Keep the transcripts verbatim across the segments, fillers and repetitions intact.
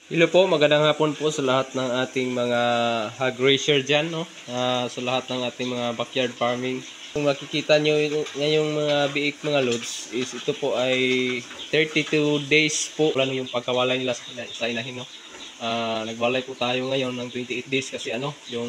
Hello po, magandang hapon po sa lahat ng ating mga hog racer dyan, no? Uh, sa lahat ng ating mga backyard farming. Kung makikita nyo ngayong mga biik mga loads, is ito po ay thirty-two days po. Wala yung pagkawalay nila sa inahin, no? Uh, nagwalay po tayo ngayon ng twenty-eight days kasi ano, yung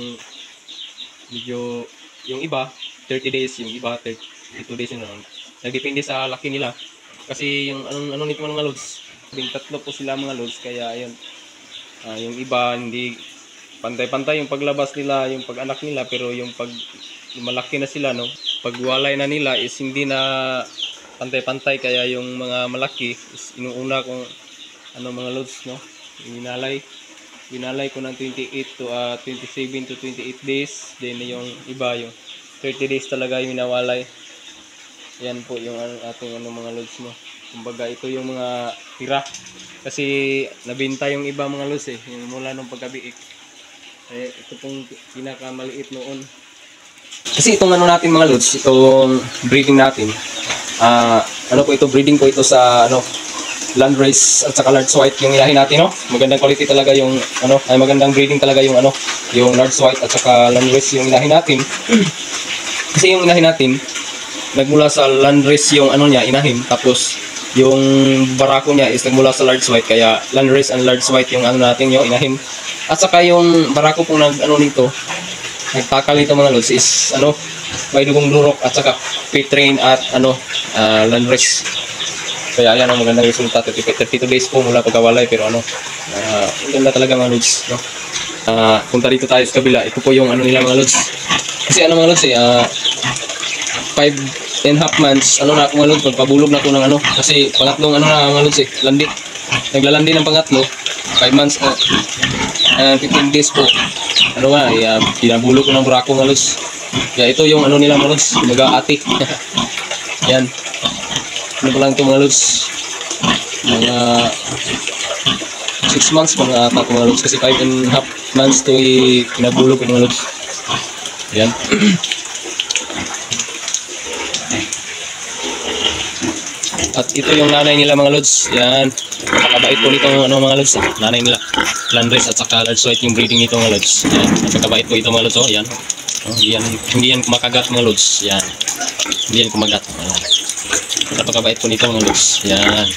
medyo, yung iba, thirty days, yung iba, thirty-two days yun, no? Nagdepende sa laki nila. Kasi yung anong, anong nito mga loads, tatlo po sila mga loads, kaya ayun, uh, yung iba hindi pantay-pantay yung paglabas nila, yung pag-anak nila, pero yung pag malaki na sila, no, pagwalay na nila is hindi na pantay-pantay, kaya yung mga malaki is inuuna kung ano mga loads, no, binalay binalay ko ng twenty-eight to uh, twenty-seven to twenty-eight days, then yung iba yung thirty days talaga yung minawalay. Yan po yung ating ano mga loads, no. Kumbaga ito yung mga tira. Kasi nabenta yung iba mga loads eh. Yung mula nung pagkabiik. Eh, ito pong pinakamaliit noon. Kasi itong ano natin mga loads, itong breeding natin. Uh, ano po ito, breeding po ito sa ano, landrace at saka large white yung ilahin natin, no. Magandang quality talaga yung ano, ay magandang breeding talaga yung ano, yung large white at saka landrace yung ilahin natin. Kasi yung ilahin natin nagmula sa landrace yung ano niya, inahin, tapos yung barako niya is nagmula sa large white, kaya landrace and large white yung ano natin, yung inahin. At saka yung barako pong nag ano nito, nagtakal nito mga lods is ano, may dugong durok at saka pitrain at ano, uh, landrace. Kaya ayan ang magandang resulta, thirty-two days po mula pagkawalay, pero ano, uh, ganda talaga mga lods, no? Uh, punta dito tayo sa kabila, ito po yung ano nila mga lods. Kasi ano mga lods eh, uh, five and half months, ano na ako mga lods, magpabulog na ako ng ano, kasi pangatlong ano na mga lods eh, landi. Naglalandi ng pangatlo, five months uh, and fifteen days po. Ano nga, eh, uh, pinabulog ko ng brako mga lods. Kaya ito yung ano nila mga lods, mag-aati. Yan. Ano pa lang ito mga lods, mga six months mga ata mga lods, kasi five and half months to eh, pinabulog ko mga lods. Yan. At ito yung nanay nila mga lods. Yan. Napakabait po nito ano, mga lods. Nanay nila. Landrace at saka large white yung breeding nito mga lods. Yan. Napakabait po ito mga lods. Oh, yan. Oh, yan. Hindi yan kumakagat mga lods. Yan. Hindi yan kumagat. Yan. Napakabait po nito mga lods. Yan.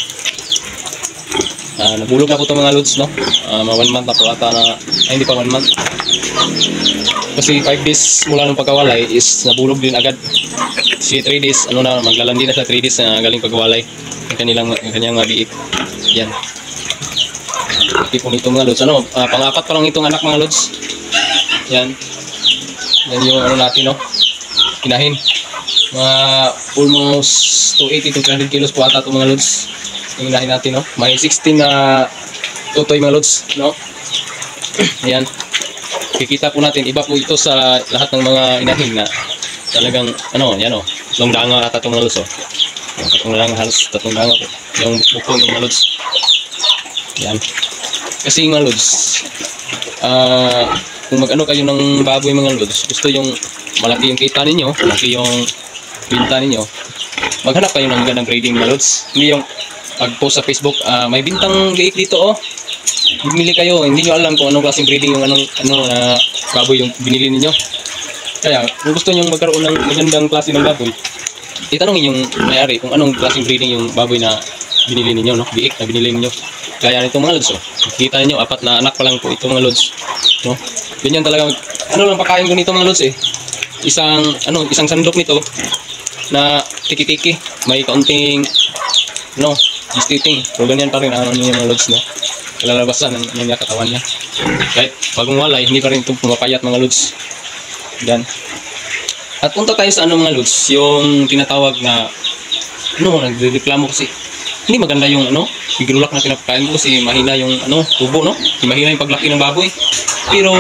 Uh, nabulog na po ito mga lods, no? Uh, mga one month na po ata na, ay hindi pa one month. Kasi five days mula nung pagkawalay is nabulog din agad. Si three days, ano na, maglalandi na sa three days na galing pagkawalay. Yung kanilang, yung kanyang mabiik. Yan. Hindi po nito mga lods. Ano, uh, pang-apat pa lang itong anak mga lods. Yan. Yan yung ano natin, no? Kinahin. Mga almost two eighty to three hundred kilos po ata itong mga lods. Yung inahin natin, no? May sixteen na tutoy mga lods, no? Ayan. Kikita po natin, iba po ito sa lahat ng mga inahin na talagang, ano, yan o, long danga at tatong mga lods, o. Yung tatong danga, halos tatong danga po. Yung bukong ng mga lods. Yan. Kasi mga lods, ah, uh, kung mag-ano kayo ng baboy mga lods, gusto yung malaki yung kita ninyo, malaki yung binta ninyo, maghanap kayo ng ganang grading mga lods. Hindi yung pag-post sa Facebook, uh, may bintang liik dito, oh. Bumili kayo, hindi nyo alam kung anong klaseng breeding yung anong ano na uh, baboy yung binili niyo. Kaya kung gusto niyo magkaroon ng magandang klase ng baboy, itanongin yung may-ari kung anong klaseng breeding yung baboy na binili niyo, no? Biik na binili niyo. Kaya nito mga lods, oh. Kita niyo apat na anak pa lang po itong mga lods, no? Ganyan talaga, ano lang pakain ko nito mga lods eh. Isang ano, isang sandok nito na tiki-tiki, may kaunting no, gestating. Pero ganyan pa rin ang ano mga lods, no? Kalalabasan ng niya katawan niya. Kahit bagong walay, hindi pa rin ito pumapayat mga lods. Yan. At punta tayo sa ano mga lods, yung tinatawag na ano, nagreklamo kasi hindi maganda yung ano, bigulak na pinapakain ko kasi mahina yung ano, tubo, no? Mahina yung paglaki ng baboy. Pero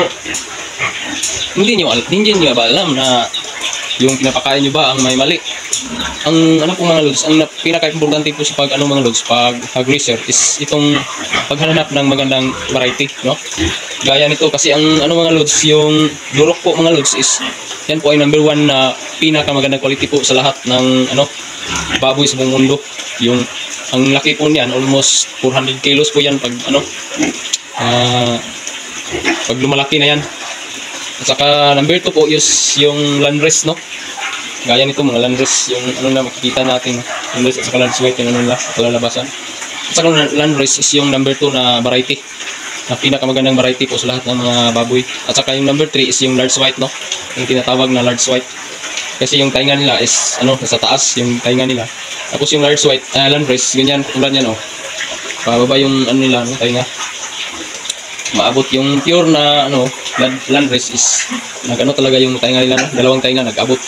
hindi niyo hindi niyo ba alam na yung pinapakain niyo ba ang may mali? ang ano po mga lods, ang na- pinaka-importante po sa pag ano mga lods, pag hog raiser is itong paghanap ng magandang variety, no? Gaya nito kasi ang ano mga lods, yung durok po mga lods is yan po ay number one na pinaka-magandang quality po sa lahat ng ano baboy sa buong mundo. Yung ang laki po niyan, almost four hundred kilos po yan pag ano uh, pag lumalaki na yan. At saka number two po is yung landrace, no? Gaya nito mga landrace, yung ano na makikita natin, landrace at saka large white, yung ano nila, kalalabasan. At saka landrace is yung number two na variety, na pinakamagandang variety po sa lahat ng mga baboy. At saka yung number three is yung large white, no? Yung tinatawag na large white. Kasi yung tainga nila is ano, nasa taas yung tainga nila. Tapos yung large white, uh, landrace, ganyan, tulad yan, oh. Pababa yung ano nila, no, tainga. Maabot yung pure na ano, landrace is nagano talaga yung tainga nila, no? Dalawang tainga nag-abot.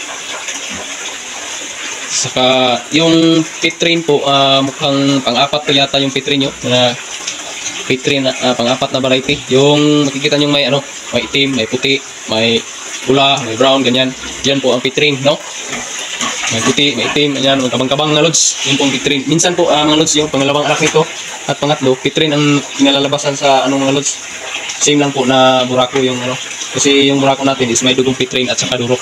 Saka yung pitrain po, uh, mukhang pang-apat po yata yung pitrain nyo na pitrain na uh, pang-apat na variety. Yung makikita nyo may ano, may itim, may puti, may pula, may brown, ganyan. Yan po ang pitrain, no? May puti, may itim, ganyan, may kabang-kabang na lods. Yun po ang pitrain. Minsan po uh, mga lods, yung pangalawang anak nito at pangatlo, pitrain ang pinalalabasan sa anong mga lods. Same lang po na burako yung ano. Kasi yung burako natin is may dugong pitrain at saka durok.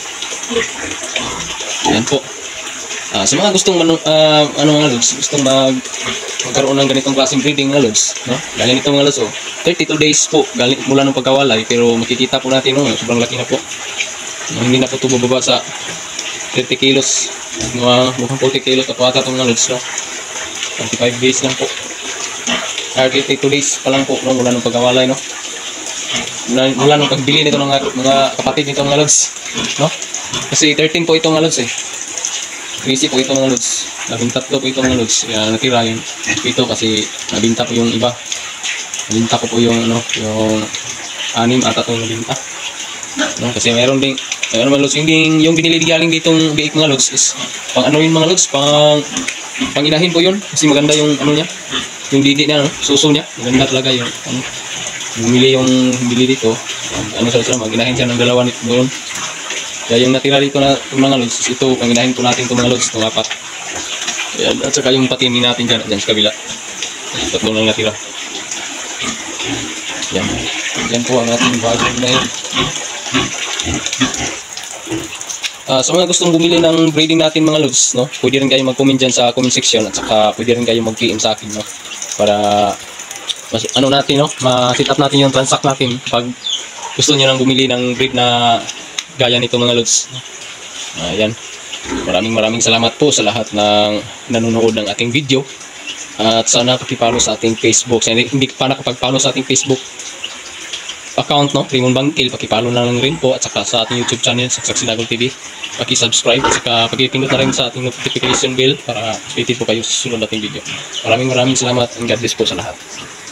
Yan po. Ah, sa mga gustong manu, uh, ano mga lods, gustong mag magkaroon ng ganitong klaseng breeding mga lods, no? Gaya nito mga lods, oh, thirty-two days po galing mula ng pagkawalay, pero makikita po natin, no, sobrang laki na po. No, hindi na po ito bababa sa thirty kilos, mga mukhang forty kilos na po ata itong mga lods, no? twenty-five days lang po. thirty-two days pa lang po, no, mula ng pagkawalay, no? Mula, mula ng pagbili nito ng mga, mga kapatid nito mga lods, no? Kasi thirteen po itong mga lods, eh. Crazy po ito mga lods. Labing tatlo po ito mga lods. Kaya natira yung ito kasi nabinta po yung iba. Nabinta ko po yung ano, yung anim ata itong nabinta. No, kasi mayroon ding mayroon mga lods. Yung, yung binili galing ditong biik mga lods is pang ano yun mga lods, pang pang inahin po yun. Kasi maganda yung ano niya, yung didi niya, no? Suso niya. Maganda talaga yung ano. Bumili yung bili dito. Ano sa sila, mag-inahin siya ng dalawa nito doon. Kaya yung natira dito na yung mga lods, ito, panginahin po natin itong mga lods, itong apat. Ayan, at saka yung patini natin dyan, dyan sa kabila. Tatlo lang natira. Yan. Yan po ang ating bagay na yun. Uh, sa mga gustong bumili ng breeding natin mga lods, no, pwede rin kayo mag-comment dyan sa comment section at saka pwede rin kayo mag-P M sa akin, no, para mas, ano natin, no, ma-set up natin yung transact natin pag gusto nyo nang bumili ng breed na gaya nito mga lods. Ayan. Maraming maraming salamat po sa lahat ng nanonood ng ating video. At sana pakipollow sa ating Facebook. Sa hindi pa nakapag-follow sa ating Facebook account, no, Raymond Bangkil, pakipollow na lang rin po. At saka sa ating YouTube channel, Saksak Sinagol T V, paki-subscribe. At saka pakipindot na rin sa ating notification bell para updated po kayo sa susunod nating video. Maraming maraming salamat and God bless po sa lahat.